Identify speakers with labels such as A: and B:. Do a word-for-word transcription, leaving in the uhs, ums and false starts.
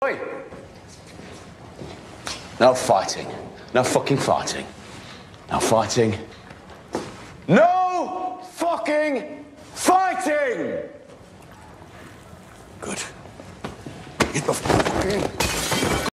A: Oi! No fighting. No fucking fighting. No fighting. No fucking fighting! Good. Get the fuck in.